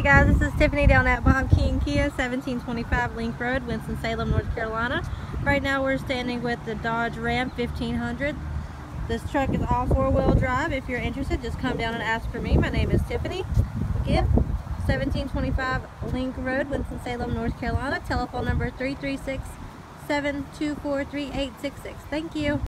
Hey guys, this is Tiffany down at Bob King Kia, 1725 Link Road, Winston-Salem, North Carolina. Right now we're standing with the Dodge Ram 1500. This truck is all four-wheel drive. If you're interested, just come down and ask for me. My name is Tiffany. Again, 1725 Link Road, Winston-Salem, North Carolina. Telephone number 336-724-3866. Thank you.